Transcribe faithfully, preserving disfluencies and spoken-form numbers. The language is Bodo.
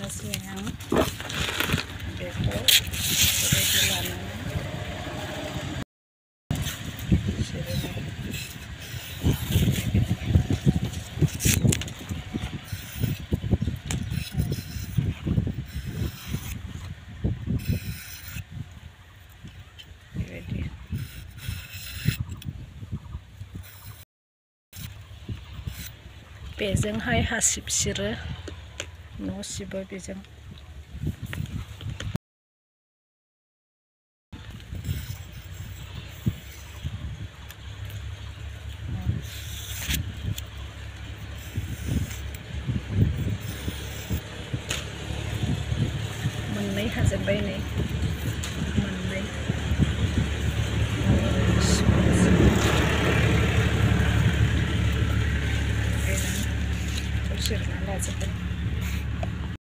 sayang बेखौ बेबायदि लानानै बेबायदि बेजोंहाय हासिब सिरो न' सिबो बेजों मोननै हाजोब्बाय नै मोननै सिरना लाजोब्बाय